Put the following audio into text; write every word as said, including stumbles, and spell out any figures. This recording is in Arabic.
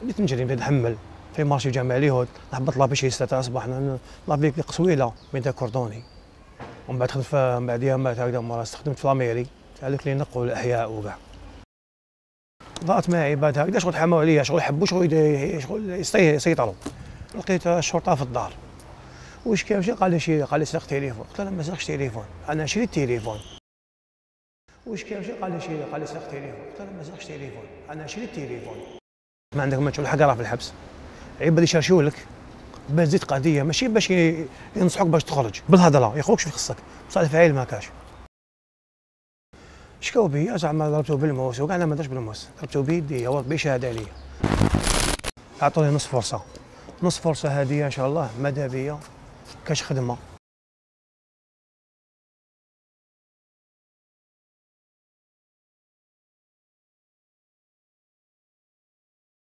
بديت نجري بديت نحمل في مارشي جامع اليهود، نهبط لابيشي ستة اصبح لابيك قصويله بين كوردوني، ومن بعد خدمت من بعد يامات هكذا مرة استخدمت في لاميري هذوك اللي ينقوا الاحياء وكاع. ضاعت معي بعد هكذا شغل تحموا عليا، شغل يحبوا شغل شغل يسيطروا. لقيت الشرطه في الدار، واش كاين؟ مشي قال لي شي قال لي سرق تليفون، قلت له ما سرقش تليفون، انا شريت تليفون. واش كاين؟ مشي قال لي شي قال لي سرق تليفون، قلت له ما سرقش تليفون، انا شريت تليفون. ما عندك ما تشوف الحق راه في الحبس، عيب بدا يشرشوا لك باش تزيد قضيه، ماشي باش ينصحوك باش تخرج بالهضره، ياخوك شوف خصك بصح الفعيل ما كاش. شكاو بيا زعما ضربتو بالموس وكاع، انا ما درتش بالموس، ضربتو بيدي هو بشهاده عليا. عطوني نص فرصه، نص فرصه هذه ان شاء الله ماذا بيا كاش خدمه.